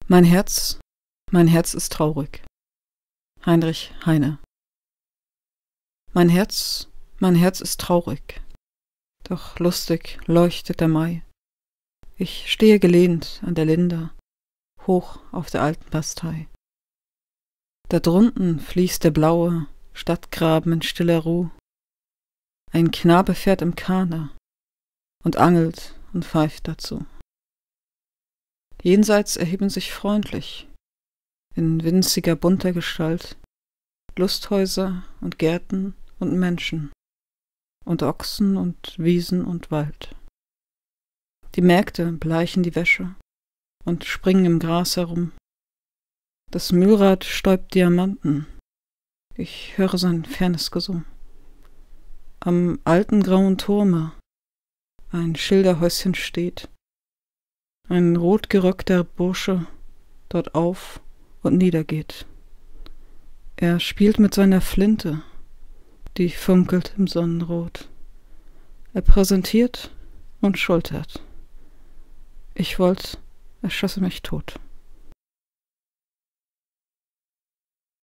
Mein Herz ist traurig. Heinrich Heine. Mein Herz ist traurig, doch lustig leuchtet der Mai. Ich stehe gelehnt an der Linde, hoch auf der alten Bastei. Da drunten fließt der blaue Stadtgraben in stiller Ruh. Ein Knabe fährt im Kahne und angelt und pfeift dazu. Jenseits erheben sich freundlich, in winziger bunter Gestalt, Lusthäuser und Gärten und Menschen und Ochsen und Wiesen und Wald. Die Mägde bleichen die Wäsche und springen im Gras herum. Das Mühlrad stäubt Diamanten, ich höre sein fernes Gesumm. Am alten grauen Turme ein Schilderhäuschen steht, ein rotgeröckter Bursche dort auf und niedergeht. Er spielt mit seiner Flinte, die funkelt im Sonnenrot. Er präsentiert und schultert. Ich wollt, er schosse mich tot.